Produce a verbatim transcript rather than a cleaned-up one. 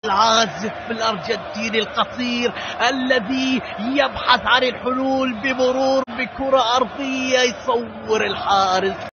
العازف الأرجنتيني القصير الذي يبحث عن الحلول بمرور بكرة أرضية، يصور الحارس